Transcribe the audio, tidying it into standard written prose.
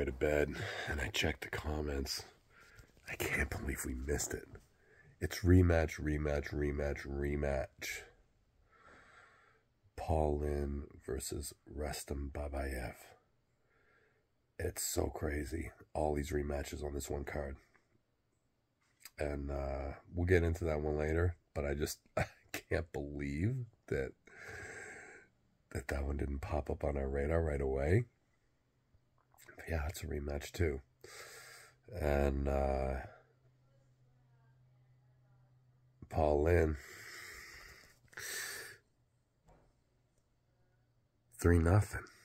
to bed and I checked the comments. I can't believe we missed it. It's rematch, rematch, rematch, rematch. Paulin versus Rustam Babayev. It's so crazy. All these rematches on this one card. And we'll get into that one later. But I can't believe that that one didn't pop up on our radar right away. But yeah, it's a rematch too. And Paulin 3-0.